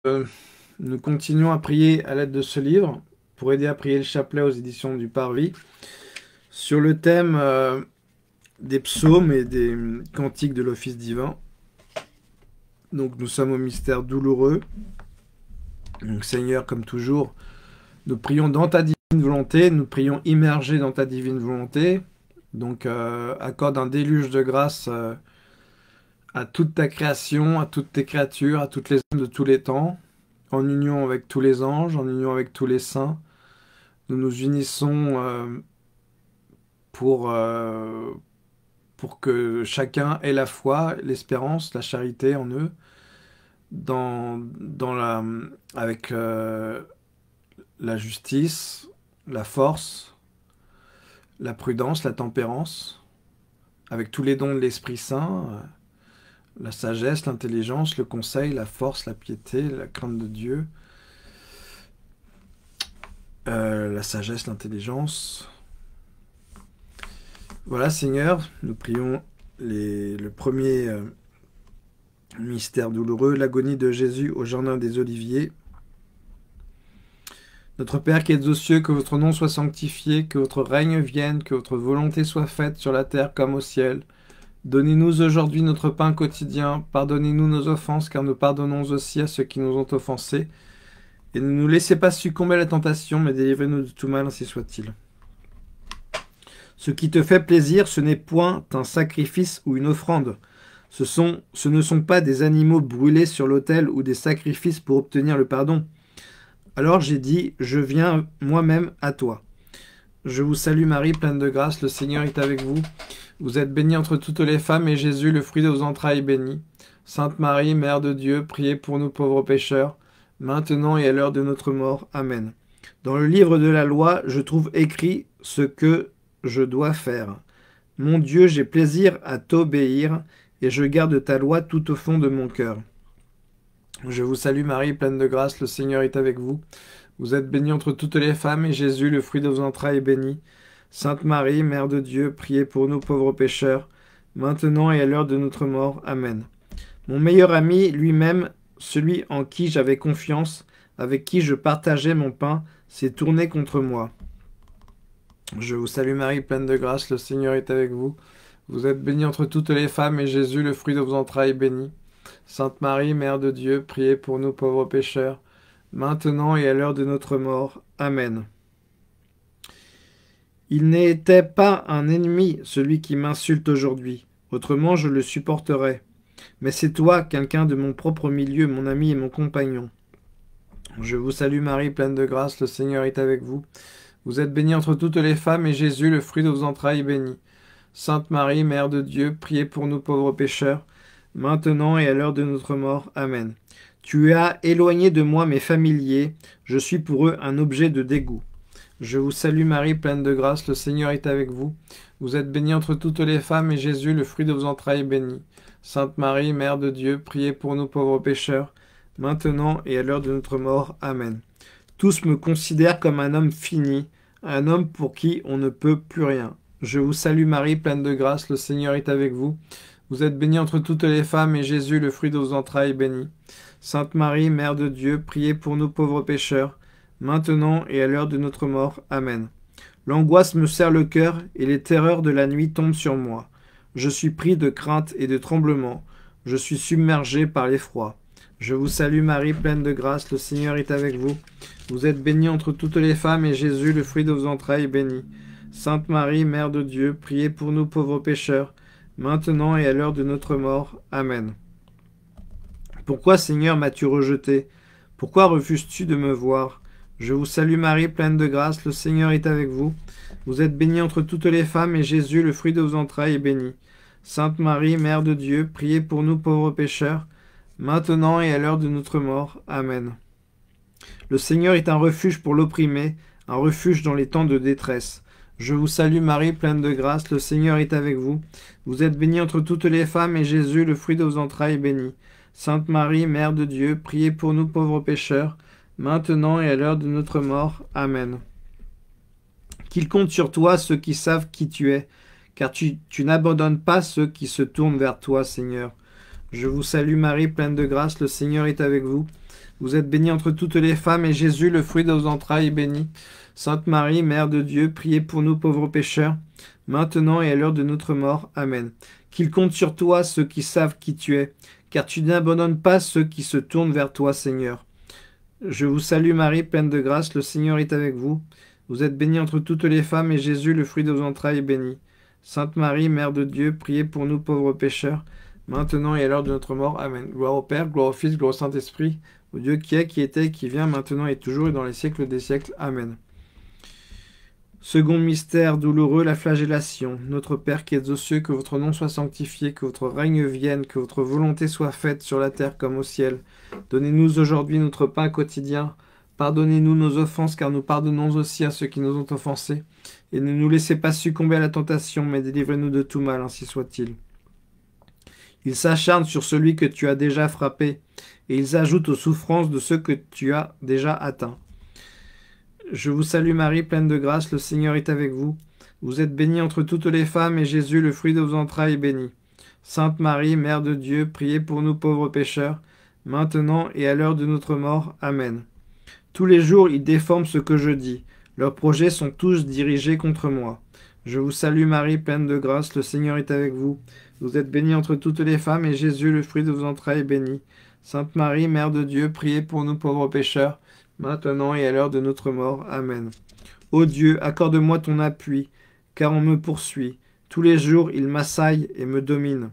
Euh, Nous continuons à prier à l'aide de ce livre pour aider à prier le chapelet aux éditions du Parvis sur le thème des psaumes et des cantiques de l'office divin. Donc nous sommes au mystère douloureux. Donc Seigneur, comme toujours, nous prions dans ta divine volonté, nous prions immergés dans ta divine volonté. Donc accorde un déluge de grâce à toute ta création, à toutes tes créatures, à toutes les âmes de tous les temps, en union avec tous les anges, en union avec tous les saints. Nous nous unissons pour, euh, pour que chacun ait la foi, l'espérance, la charité en eux, avec la justice, la force, la prudence, la tempérance, avec tous les dons de l'Esprit Saint, la sagesse, l'intelligence, le conseil, la force, la piété, la crainte de Dieu, la sagesse, l'intelligence. Voilà, Seigneur, nous prions le premier mystère douloureux, l'agonie de Jésus au jardin des Oliviers. Notre Père qui êtes aux cieux, que votre nom soit sanctifié, que votre règne vienne, que votre volonté soit faite sur la terre comme au ciel. Donnez-nous aujourd'hui notre pain quotidien, pardonnez-nous nos offenses, car nous pardonnons aussi à ceux qui nous ont offensés. Et ne nous laissez pas succomber à la tentation, mais délivrez-nous de tout mal, ainsi soit-il. Ce qui te fait plaisir, ce n'est point un sacrifice ou une offrande. Ce ne sont pas des animaux brûlés sur l'autel ou des sacrifices pour obtenir le pardon. Alors j'ai dit, je viens moi-même à toi. Je vous salue Marie, pleine de grâce, le Seigneur est avec vous. Vous êtes bénie entre toutes les femmes, et Jésus, le fruit de vos entrailles, est béni. Sainte Marie, Mère de Dieu, priez pour nous pauvres pécheurs, maintenant et à l'heure de notre mort. Amen. Dans le livre de la loi, je trouve écrit ce que je dois faire. Mon Dieu, j'ai plaisir à t'obéir, et je garde ta loi tout au fond de mon cœur. Je vous salue Marie, pleine de grâce, le Seigneur est avec vous. Vous êtes bénie entre toutes les femmes, et Jésus, le fruit de vos entrailles, est béni. Sainte Marie, Mère de Dieu, priez pour nous pauvres pécheurs, maintenant et à l'heure de notre mort. Amen. Mon meilleur ami, lui-même, celui en qui j'avais confiance, avec qui je partageais mon pain, s'est tourné contre moi. Je vous salue Marie, pleine de grâce, le Seigneur est avec vous. Vous êtes bénie entre toutes les femmes, et Jésus, le fruit de vos entrailles, est béni. Sainte Marie, Mère de Dieu, priez pour nous pauvres pécheurs, maintenant et à l'heure de notre mort. Amen. Il n'était pas un ennemi, celui qui m'insulte aujourd'hui. Autrement, je le supporterais. Mais c'est toi, quelqu'un de mon propre milieu, mon ami et mon compagnon. Je vous salue Marie, pleine de grâce, le Seigneur est avec vous. Vous êtes bénie entre toutes les femmes, et Jésus, le fruit de vos entrailles, est béni. Sainte Marie, Mère de Dieu, priez pour nous pauvres pécheurs, maintenant et à l'heure de notre mort. Amen. Tu as éloigné de moi mes familiers, je suis pour eux un objet de dégoût. Je vous salue Marie, pleine de grâce, le Seigneur est avec vous. Vous êtes bénie entre toutes les femmes, et Jésus, le fruit de vos entrailles, est béni. Sainte Marie, Mère de Dieu, priez pour nous pauvres pécheurs, maintenant et à l'heure de notre mort. Amen. Tous me considèrent comme un homme fini, un homme pour qui on ne peut plus rien. Je vous salue Marie, pleine de grâce, le Seigneur est avec vous. Vous êtes bénie entre toutes les femmes, et Jésus, le fruit de vos entrailles, est béni. Sainte Marie, Mère de Dieu, priez pour nous pauvres pécheurs, maintenant et à l'heure de notre mort. Amen. L'angoisse me serre le cœur, et les terreurs de la nuit tombent sur moi. Je suis pris de crainte et de tremblement. Je suis submergé par l'effroi. Je vous salue Marie, pleine de grâce, le Seigneur est avec vous. Vous êtes bénie entre toutes les femmes, et Jésus, le fruit de vos entrailles, est béni. Sainte Marie, Mère de Dieu, priez pour nous pauvres pécheurs, maintenant et à l'heure de notre mort. Amen. Pourquoi, Seigneur, m'as-tu rejeté? Pourquoi refuses-tu de me voir? Je vous salue Marie, pleine de grâce, le Seigneur est avec vous. Vous êtes bénie entre toutes les femmes, et Jésus, le fruit de vos entrailles, est béni. Sainte Marie, Mère de Dieu, priez pour nous pauvres pécheurs, maintenant et à l'heure de notre mort. Amen. Le Seigneur est un refuge pour l'opprimé, un refuge dans les temps de détresse. Je vous salue Marie, pleine de grâce, le Seigneur est avec vous. Vous êtes bénie entre toutes les femmes, et Jésus, le fruit de vos entrailles, est béni. Sainte Marie, Mère de Dieu, priez pour nous pauvres pécheurs, maintenant et à l'heure de notre mort. Amen. Qu'ils comptent sur toi ceux qui savent qui tu es, car tu n'abandonnes pas ceux qui se tournent vers toi, Seigneur. Je vous salue Marie, pleine de grâce, le Seigneur est avec vous. Vous êtes bénie entre toutes les femmes, et Jésus, le fruit de vos entrailles, est béni. Sainte Marie, Mère de Dieu, priez pour nous pauvres pécheurs, maintenant et à l'heure de notre mort. Amen. Qu'ils comptent sur toi ceux qui savent qui tu es, car tu n'abandonnes pas ceux qui se tournent vers toi, Seigneur. Je vous salue Marie, pleine de grâce, le Seigneur est avec vous. Vous êtes bénie entre toutes les femmes, et Jésus, le fruit de vos entrailles, est béni. Sainte Marie, Mère de Dieu, priez pour nous pauvres pécheurs, maintenant et à l'heure de notre mort. Amen. Gloire au Père, gloire au Fils, gloire au Saint-Esprit, au Dieu qui est, qui était, qui vient, maintenant et toujours, et dans les siècles des siècles. Amen. Second mystère douloureux, la flagellation. Notre Père qui êtes aux cieux, que votre nom soit sanctifié, que votre règne vienne, que votre volonté soit faite sur la terre comme au ciel. Donnez-nous aujourd'hui notre pain quotidien. Pardonnez-nous nos offenses, car nous pardonnons aussi à ceux qui nous ont offensés. Et ne nous laissez pas succomber à la tentation, mais délivrez-nous de tout mal, ainsi soit-il. Ils s'acharnent sur celui que tu as déjà frappé, et ils ajoutent aux souffrances de ceux que tu as déjà atteints. Je vous salue Marie, pleine de grâce, le Seigneur est avec vous. Vous êtes bénie entre toutes les femmes, et Jésus, le fruit de vos entrailles, est béni. Sainte Marie, Mère de Dieu, priez pour nous pauvres pécheurs, maintenant et à l'heure de notre mort. Amen. Tous les jours, ils déforment ce que je dis. Leurs projets sont tous dirigés contre moi. Je vous salue Marie, pleine de grâce, le Seigneur est avec vous. Vous êtes bénie entre toutes les femmes, et Jésus, le fruit de vos entrailles, est béni. Sainte Marie, Mère de Dieu, priez pour nous pauvres pécheurs, maintenant et à l'heure de notre mort. Amen. Ô Dieu, accorde-moi ton appui, car on me poursuit. Tous les jours, il m'assaille et me domine.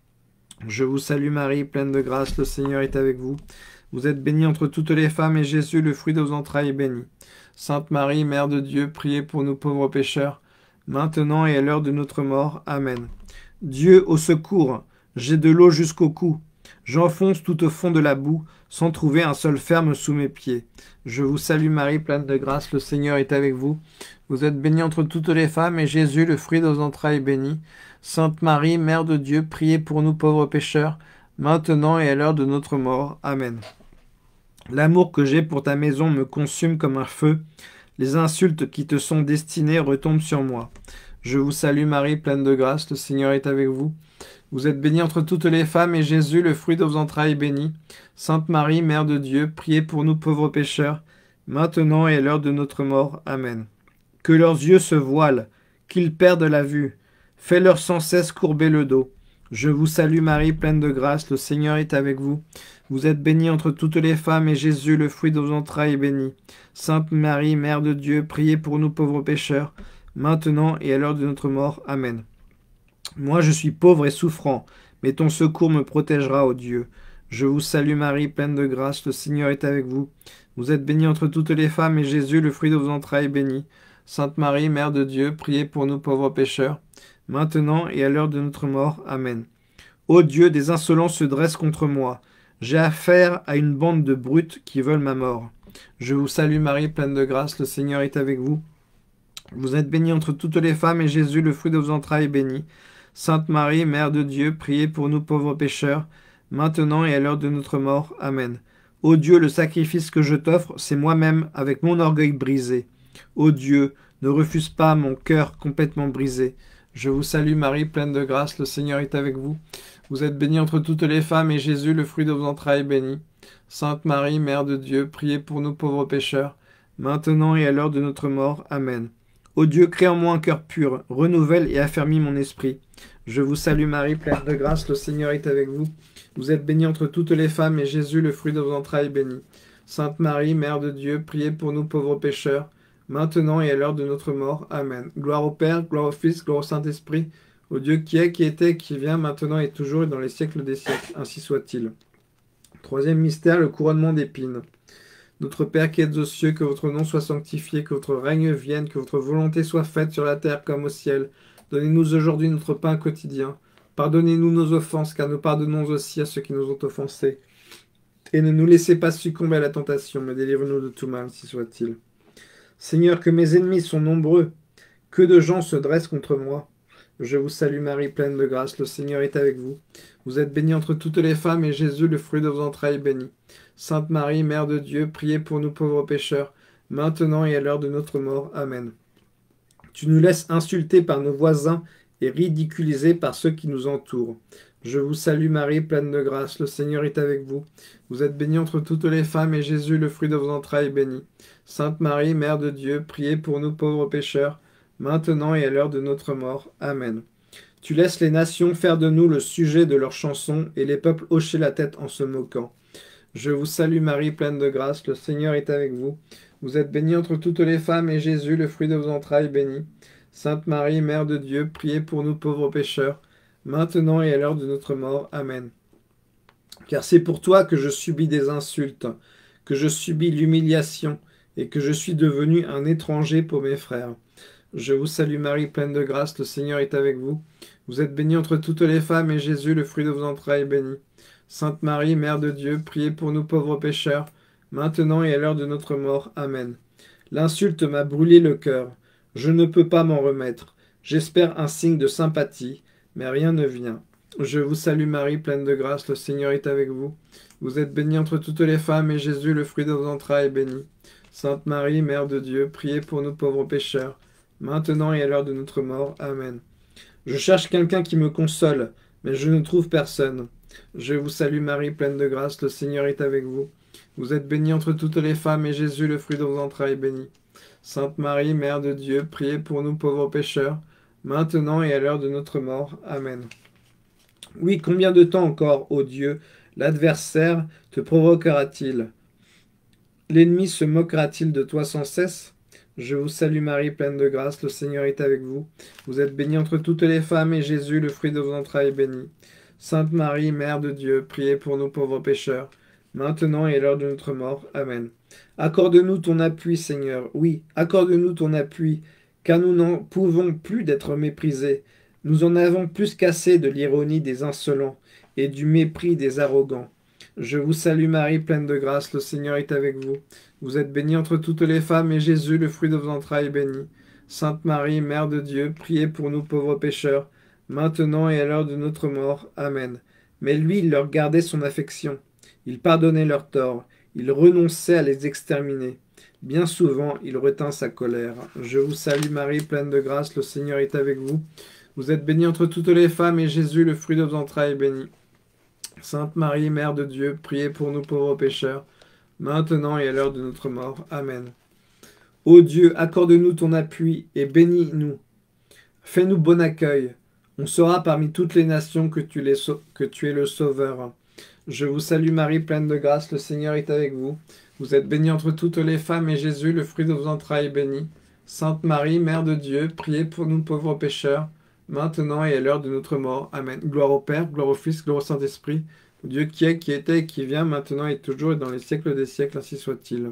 Je vous salue Marie, pleine de grâce, le Seigneur est avec vous. Vous êtes bénie entre toutes les femmes, et Jésus, le fruit de vos entrailles, est béni. Sainte Marie, Mère de Dieu, priez pour nous pauvres pécheurs, maintenant et à l'heure de notre mort. Amen. Dieu, au secours, j'ai de l'eau jusqu'au cou. J'enfonce tout au fond de la boue, sans trouver un sol ferme sous mes pieds. Je vous salue Marie, pleine de grâce, le Seigneur est avec vous. Vous êtes bénie entre toutes les femmes, et Jésus, le fruit de vos entrailles, est béni. Sainte Marie, Mère de Dieu, priez pour nous pauvres pécheurs, maintenant et à l'heure de notre mort. Amen. L'amour que j'ai pour ta maison me consume comme un feu. Les insultes qui te sont destinées retombent sur moi. Je vous salue Marie, pleine de grâce, le Seigneur est avec vous. Vous êtes bénie entre toutes les femmes, et Jésus, le fruit de vos entrailles, est béni. Sainte Marie, Mère de Dieu, priez pour nous pauvres pécheurs, maintenant et à l'heure de notre mort. Amen. Que leurs yeux se voilent, qu'ils perdent la vue. Fais-leur sans cesse courber le dos. Je vous salue Marie, pleine de grâce, le Seigneur est avec vous. Vous êtes bénie entre toutes les femmes, et Jésus, le fruit de vos entrailles, est béni. Sainte Marie, Mère de Dieu, priez pour nous pauvres pécheurs, maintenant et à l'heure de notre mort. Amen. Moi je suis pauvre et souffrant, mais ton secours me protégera, ô Dieu. Je vous salue Marie, pleine de grâce, le Seigneur est avec vous. Vous êtes bénie entre toutes les femmes, et Jésus, le fruit de vos entrailles, est béni. Sainte Marie, Mère de Dieu, priez pour nous pauvres pécheurs, maintenant et à l'heure de notre mort. Amen. Ô Dieu, des insolents se dressent contre moi. J'ai affaire à une bande de brutes qui veulent ma mort. Je vous salue Marie, pleine de grâce, le Seigneur est avec vous. Vous êtes bénie entre toutes les femmes, et Jésus, le fruit de vos entrailles, est béni. Sainte Marie, Mère de Dieu, priez pour nous pauvres pécheurs, maintenant et à l'heure de notre mort. Amen. Ô Dieu, le sacrifice que je t'offre, c'est moi-même avec mon orgueil brisé. Ô Dieu, ne refuse pas mon cœur complètement brisé. Je vous salue Marie, pleine de grâce, le Seigneur est avec vous. Vous êtes bénie entre toutes les femmes, et Jésus, le fruit de vos entrailles, est béni. Sainte Marie, Mère de Dieu, priez pour nous pauvres pécheurs, maintenant et à l'heure de notre mort. Amen. Ô Dieu, crée en moi un cœur pur, renouvelle et affermis mon esprit. Je vous salue Marie, pleine de grâce, le Seigneur est avec vous. Vous êtes bénie entre toutes les femmes, et Jésus, le fruit de vos entrailles, est béni. Sainte Marie, Mère de Dieu, priez pour nous pauvres pécheurs, maintenant et à l'heure de notre mort. Amen. Gloire au Père, gloire au Fils, gloire au Saint-Esprit, au Dieu qui est, qui était, qui vient, maintenant et toujours, et dans les siècles des siècles. Ainsi soit-il. Troisième mystère, le couronnement d'épines. Notre Père qui êtes aux cieux, que votre nom soit sanctifié, que votre règne vienne, que votre volonté soit faite sur la terre comme au ciel. Donnez-nous aujourd'hui notre pain quotidien. Pardonnez-nous nos offenses, car nous pardonnons aussi à ceux qui nous ont offensés. Et ne nous laissez pas succomber à la tentation, mais délivrez-nous de tout mal, si soit-il. Seigneur, que mes ennemis sont nombreux, que de gens se dressent contre moi. Je vous salue Marie, pleine de grâce, le Seigneur est avec vous. Vous êtes bénie entre toutes les femmes, et Jésus, le fruit de vos entrailles, est béni. Sainte Marie, Mère de Dieu, priez pour nous pauvres pécheurs, maintenant et à l'heure de notre mort. Amen. Tu nous laisses insulter par nos voisins et ridiculiser par ceux qui nous entourent. Je vous salue Marie, pleine de grâce, le Seigneur est avec vous. Vous êtes bénie entre toutes les femmes, et Jésus, le fruit de vos entrailles, est béni. Sainte Marie, Mère de Dieu, priez pour nous pauvres pécheurs, maintenant et à l'heure de notre mort. Amen. Tu laisses les nations faire de nous le sujet de leurs chansons, et les peuples hocher la tête en se moquant. Je vous salue Marie, pleine de grâce, le Seigneur est avec vous. Vous êtes bénie entre toutes les femmes, et Jésus, le fruit de vos entrailles, est béni. Sainte Marie, Mère de Dieu, priez pour nous pauvres pécheurs, maintenant et à l'heure de notre mort. Amen. Car c'est pour toi que je subis des insultes, que je subis l'humiliation, et que je suis devenu un étranger pour mes frères. Je vous salue Marie, pleine de grâce, le Seigneur est avec vous. Vous êtes bénie entre toutes les femmes, et Jésus, le fruit de vos entrailles, est béni. Sainte Marie, Mère de Dieu, priez pour nous pauvres pécheurs, maintenant et à l'heure de notre mort. Amen. L'insulte m'a brûlé le cœur. Je ne peux pas m'en remettre. J'espère un signe de sympathie, mais rien ne vient. Je vous salue Marie, pleine de grâce, le Seigneur est avec vous. Vous êtes bénie entre toutes les femmes, et Jésus, le fruit de vos entrailles, est béni. Sainte Marie, Mère de Dieu, priez pour nous pauvres pécheurs, maintenant et à l'heure de notre mort. Amen. Je cherche quelqu'un qui me console, mais je ne trouve personne. Je vous salue Marie, pleine de grâce, le Seigneur est avec vous. Vous êtes bénie entre toutes les femmes, et Jésus, le fruit de vos entrailles, est béni. Sainte Marie, Mère de Dieu, priez pour nous pauvres pécheurs, maintenant et à l'heure de notre mort. Amen. Oui, combien de temps encore, ô Dieu, l'adversaire te provoquera-t-il? L'ennemi se moquera-t-il de toi sans cesse? Je vous salue Marie, pleine de grâce, le Seigneur est avec vous. Vous êtes bénie entre toutes les femmes, et Jésus, le fruit de vos entrailles, est béni. Sainte Marie, Mère de Dieu, priez pour nous pauvres pécheurs, maintenant et à l'heure de notre mort. Amen. Accorde-nous ton appui, Seigneur. Oui, accorde-nous ton appui, car nous n'en pouvons plus d'être méprisés. Nous en avons plus qu'assez de l'ironie des insolents et du mépris des arrogants. Je vous salue Marie, pleine de grâce, le Seigneur est avec vous. Vous êtes bénie entre toutes les femmes, et Jésus, le fruit de vos entrailles, est béni. Sainte Marie, Mère de Dieu, priez pour nous pauvres pécheurs, maintenant et à l'heure de notre mort. Amen. Mais lui, il leur gardait son affection. Il pardonnait leurs torts. Il renonçait à les exterminer. Bien souvent, il retint sa colère. Je vous salue Marie, pleine de grâce, le Seigneur est avec vous. Vous êtes bénie entre toutes les femmes, et Jésus, le fruit de vos entrailles, est béni. Sainte Marie, Mère de Dieu, priez pour nous pauvres pécheurs, maintenant et à l'heure de notre mort. Amen. Ô Dieu, accorde-nous ton appui et bénis-nous. Fais-nous bon accueil. On saura parmi toutes les nations que tu es le Sauveur. Je vous salue Marie, pleine de grâce, le Seigneur est avec vous. Vous êtes bénie entre toutes les femmes, et Jésus, le fruit de vos entrailles, est béni. Sainte Marie, Mère de Dieu, priez pour nous pauvres pécheurs, maintenant et à l'heure de notre mort. Amen. Gloire au Père, gloire au Fils, gloire au Saint-Esprit, au Dieu qui est, qui était et qui vient, maintenant et toujours et dans les siècles des siècles, ainsi soit-il.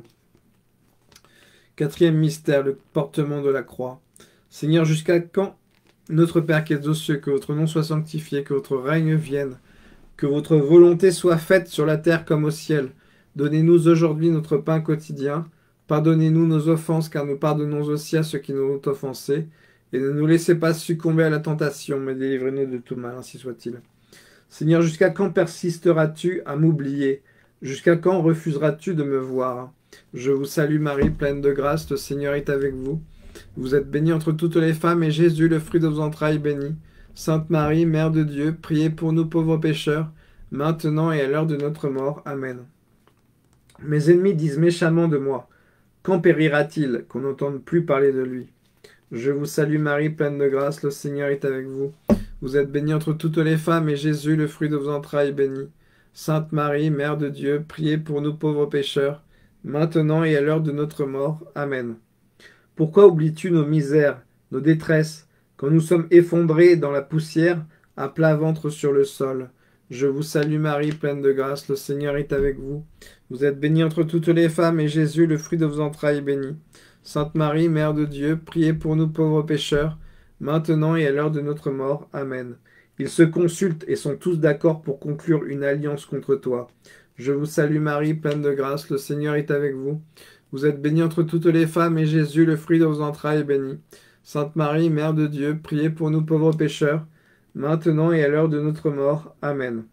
Quatrième mystère, le portement de la croix. Seigneur, jusqu'à quand, notre Père qui es aux cieux, que votre nom soit sanctifié, que votre règne vienne, que votre volonté soit faite sur la terre comme au ciel. Donnez-nous aujourd'hui notre pain quotidien. Pardonnez-nous nos offenses, car nous pardonnons aussi à ceux qui nous ont offensés. Et ne nous laissez pas succomber à la tentation, mais délivrez-nous de tout mal, ainsi soit-il. Seigneur, jusqu'à quand persisteras-tu à m'oublier? Jusqu'à quand refuseras-tu de me voir? Je vous salue Marie, pleine de grâce, le Seigneur est avec vous. Vous êtes bénie entre toutes les femmes, et Jésus, le fruit de vos entrailles, est béni. Sainte Marie, Mère de Dieu, priez pour nous pauvres pécheurs, maintenant et à l'heure de notre mort. Amen. Mes ennemis disent méchamment de moi, quand périra-t-il, qu'on n'entende plus parler de lui? Je vous salue Marie, pleine de grâce, le Seigneur est avec vous. Vous êtes bénie entre toutes les femmes, et Jésus, le fruit de vos entrailles, est béni. Sainte Marie, Mère de Dieu, priez pour nous pauvres pécheurs, maintenant et à l'heure de notre mort. Amen. Pourquoi oublies-tu nos misères, nos détresses, quand nous sommes effondrés dans la poussière, à plat ventre sur le sol? Je vous salue Marie, pleine de grâce, le Seigneur est avec vous. Vous êtes bénie entre toutes les femmes, et Jésus, le fruit de vos entrailles, est béni. Sainte Marie, Mère de Dieu, priez pour nous pauvres pécheurs, maintenant et à l'heure de notre mort. Amen. Ils se consultent et sont tous d'accord pour conclure une alliance contre toi. Je vous salue Marie, pleine de grâce, le Seigneur est avec vous. Vous êtes bénie entre toutes les femmes, et Jésus, le fruit de vos entrailles, est béni. Sainte Marie, Mère de Dieu, priez pour nous pauvres pécheurs, maintenant et à l'heure de notre mort. Amen.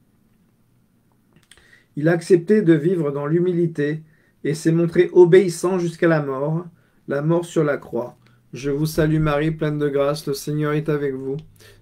Il a accepté de vivre dans l'humilité et s'est montré obéissant jusqu'à la mort sur la croix. Je vous salue Marie, pleine de grâce, le Seigneur est avec vous.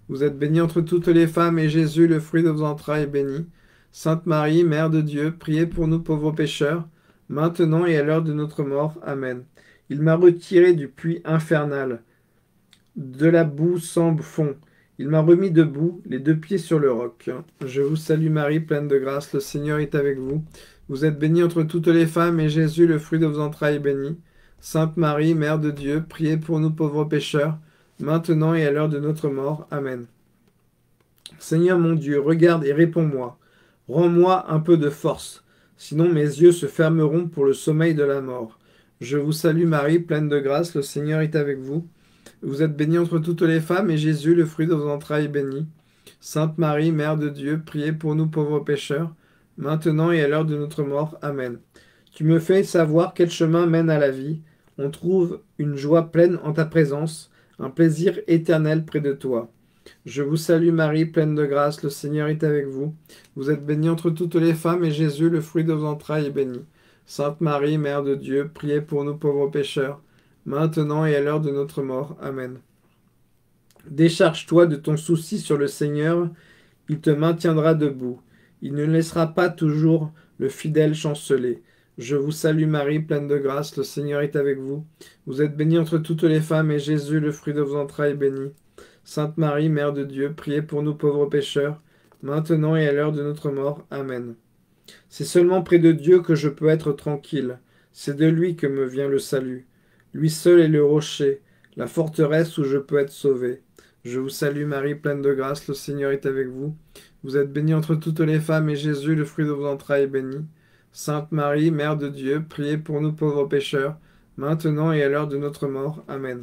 Vous êtes bénie entre toutes les femmes, et Jésus, le fruit de vos entrailles, est béni. Sainte Marie, Mère de Dieu, priez pour nous pauvres pécheurs, maintenant et à l'heure de notre mort. Amen. Il m'a retiré du puits infernal, de la boue sans fond. Il m'a remis debout, les deux pieds sur le roc. Je vous salue Marie, pleine de grâce, le Seigneur est avec vous. Vous êtes bénie entre toutes les femmes, et Jésus, le fruit de vos entrailles, est béni. Sainte Marie, Mère de Dieu, priez pour nous pauvres pécheurs, maintenant et à l'heure de notre mort. Amen. Seigneur mon Dieu, regarde et réponds-moi. Rends-moi un peu de force, sinon mes yeux se fermeront pour le sommeil de la mort. Je vous salue Marie, pleine de grâce, le Seigneur est avec vous. Vous êtes bénie entre toutes les femmes, et Jésus, le fruit de vos entrailles, est béni. Sainte Marie, Mère de Dieu, priez pour nous pauvres pécheurs, maintenant et à l'heure de notre mort. Amen. Tu me fais savoir quel chemin mène à la vie. On trouve une joie pleine en ta présence, un plaisir éternel près de toi. Je vous salue Marie, pleine de grâce, le Seigneur est avec vous. Vous êtes bénie entre toutes les femmes, et Jésus, le fruit de vos entrailles, est béni. Sainte Marie, Mère de Dieu, priez pour nous pauvres pécheurs, maintenant et à l'heure de notre mort. Amen. Décharge-toi de ton souci sur le Seigneur, il te maintiendra debout. Il ne laissera pas toujours le fidèle chanceler. Je vous salue Marie, pleine de grâce, le Seigneur est avec vous. Vous êtes bénie entre toutes les femmes, et Jésus, le fruit de vos entrailles, est béni. Sainte Marie, Mère de Dieu, priez pour nous pauvres pécheurs, maintenant et à l'heure de notre mort. Amen. C'est seulement près de Dieu que je peux être tranquille. C'est de lui que me vient le salut. Lui seul est le rocher, la forteresse où je peux être sauvé. Je vous salue Marie, pleine de grâce, le Seigneur est avec vous. Vous êtes bénie entre toutes les femmes, et Jésus, le fruit de vos entrailles, est béni. Sainte Marie, Mère de Dieu, priez pour nous pauvres pécheurs, maintenant et à l'heure de notre mort. Amen.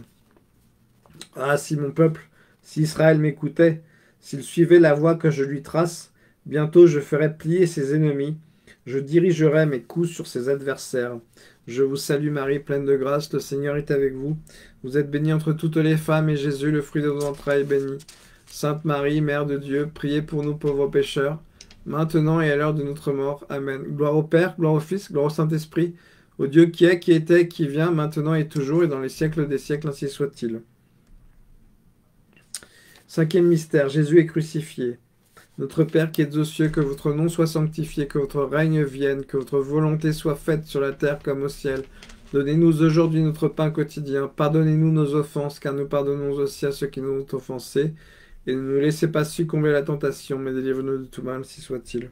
Ah, si mon peuple, si Israël m'écoutait, s'il suivait la voie que je lui trace, bientôt je ferai plier ses ennemis, je dirigerai mes coups sur ses adversaires. Je vous salue Marie, pleine de grâce, le Seigneur est avec vous. Vous êtes bénie entre toutes les femmes, et Jésus, le fruit de vos entrailles, est béni. Sainte Marie, Mère de Dieu, priez pour nous pauvres pécheurs, maintenant et à l'heure de notre mort. Amen. Gloire au Père, gloire au Fils, gloire au Saint-Esprit, au Dieu qui est, qui était, qui vient, maintenant et toujours, et dans les siècles des siècles, ainsi soit-il. Cinquième mystère, Jésus est crucifié. Notre Père qui êtes aux cieux, que votre nom soit sanctifié, que votre règne vienne, que votre volonté soit faite sur la terre comme au ciel. Donnez-nous aujourd'hui notre pain quotidien. Pardonnez-nous nos offenses, car nous pardonnons aussi à ceux qui nous ont offensés. Et ne nous laissez pas succomber à la tentation, mais délivre-nous de tout mal, si soit-il.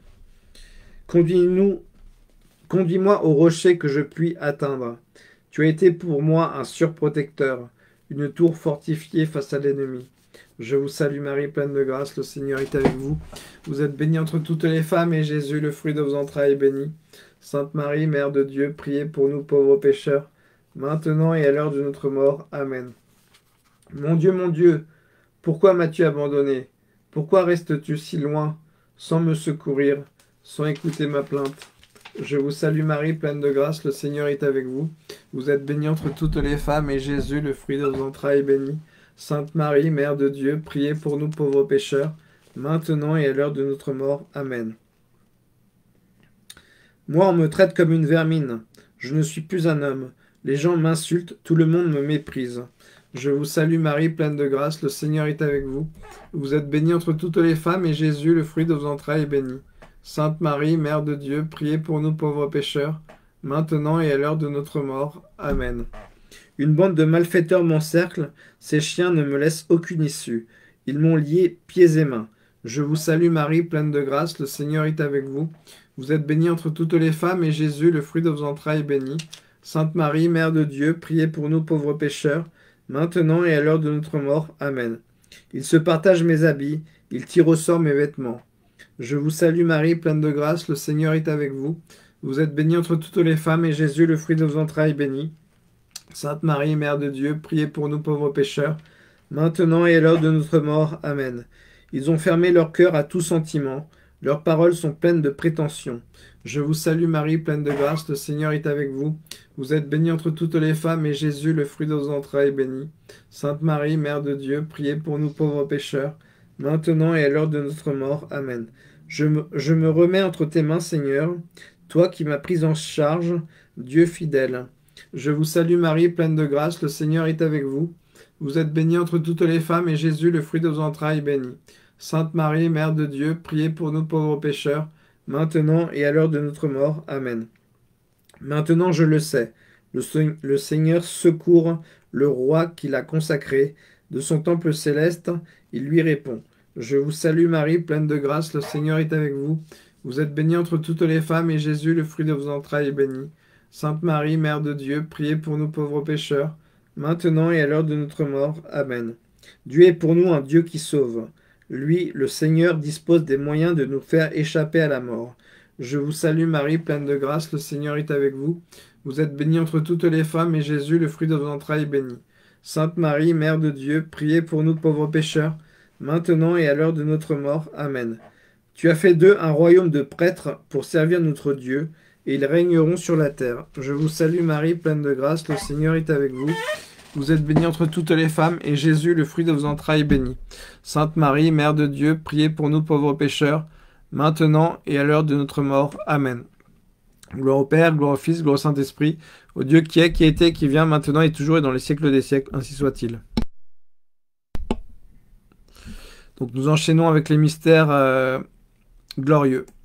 Conduis-moi au rocher que je puis atteindre. Tu as été pour moi un surprotecteur, une tour fortifiée face à l'ennemi. Je vous salue Marie, pleine de grâce, le Seigneur est avec vous. Vous êtes bénie entre toutes les femmes, et Jésus, le fruit de vos entrailles, est béni. Sainte Marie, Mère de Dieu, priez pour nous pauvres pécheurs, maintenant et à l'heure de notre mort. Amen. Mon Dieu, pourquoi m'as-tu abandonné? Pourquoi restes-tu si loin, sans me secourir, sans écouter ma plainte? Je vous salue Marie, pleine de grâce, le Seigneur est avec vous. Vous êtes bénie entre toutes les femmes, et Jésus, le fruit de vos entrailles, est béni. Sainte Marie, Mère de Dieu, priez pour nous pauvres pécheurs, maintenant et à l'heure de notre mort. Amen. Moi, on me traite comme une vermine. Je ne suis plus un homme. Les gens m'insultent, tout le monde me méprise. Je vous salue Marie, pleine de grâce, le Seigneur est avec vous. Vous êtes bénie entre toutes les femmes, et Jésus, le fruit de vos entrailles, est béni. Sainte Marie, Mère de Dieu, priez pour nous pauvres pécheurs, maintenant et à l'heure de notre mort. Amen. Une bande de malfaiteurs m'encercle, ces chiens ne me laissent aucune issue. Ils m'ont lié pieds et mains. Je vous salue Marie, pleine de grâce, le Seigneur est avec vous. Vous êtes bénie entre toutes les femmes, et Jésus, le fruit de vos entrailles, est béni. Sainte Marie, Mère de Dieu, priez pour nous pauvres pécheurs, maintenant et à l'heure de notre mort. Amen. Ils se partagent mes habits, ils tirent au sort mes vêtements. Je vous salue Marie, pleine de grâce, le Seigneur est avec vous. Vous êtes bénie entre toutes les femmes, et Jésus, le fruit de vos entrailles, est béni. Sainte Marie, Mère de Dieu, priez pour nous pauvres pécheurs, maintenant et à l'heure de notre mort. Amen. Ils ont fermé leur cœur à tout sentiment, leurs paroles sont pleines de prétentions. Je vous salue Marie, pleine de grâce, le Seigneur est avec vous. Vous êtes bénie entre toutes les femmes, et Jésus, le fruit de vos entrailles, est béni. Sainte Marie, Mère de Dieu, priez pour nous pauvres pécheurs, maintenant et à l'heure de notre mort. Amen. Je me remets entre tes mains, Seigneur, toi qui m'as pris en charge, Dieu fidèle. Je vous salue Marie, pleine de grâce, le Seigneur est avec vous. Vous êtes bénie entre toutes les femmes, et Jésus, le fruit de vos entrailles, est béni. Sainte Marie, Mère de Dieu, priez pour nous pauvres pécheurs, maintenant et à l'heure de notre mort. Amen. Maintenant je le sais, le Seigneur secourt le roi qu'il a consacré. De son temple céleste, il lui répond. Je vous salue Marie, pleine de grâce, le Seigneur est avec vous. Vous êtes bénie entre toutes les femmes, et Jésus, le fruit de vos entrailles, est béni. Sainte Marie, Mère de Dieu, priez pour nous pauvres pécheurs, maintenant et à l'heure de notre mort. Amen. Dieu est pour nous un Dieu qui sauve. Lui, le Seigneur, dispose des moyens de nous faire échapper à la mort. Je vous salue Marie, pleine de grâce, le Seigneur est avec vous. Vous êtes bénie entre toutes les femmes, et Jésus, le fruit de vos entrailles, est béni. Sainte Marie, Mère de Dieu, priez pour nous pauvres pécheurs, maintenant et à l'heure de notre mort. Amen. Tu as fait d'eux un royaume de prêtres pour servir notre Dieu, et ils régneront sur la terre. Je vous salue Marie, pleine de grâce, le Seigneur est avec vous. Vous êtes bénie entre toutes les femmes, et Jésus, le fruit de vos entrailles, est béni. Sainte Marie, Mère de Dieu, priez pour nous pauvres pécheurs, maintenant et à l'heure de notre mort. Amen. Gloire au Père, gloire au Fils, gloire au Saint-Esprit, au Dieu qui est, qui était, qui vient, maintenant et toujours et dans les siècles des siècles, ainsi soit-il. Donc nous enchaînons avec les mystères glorieux.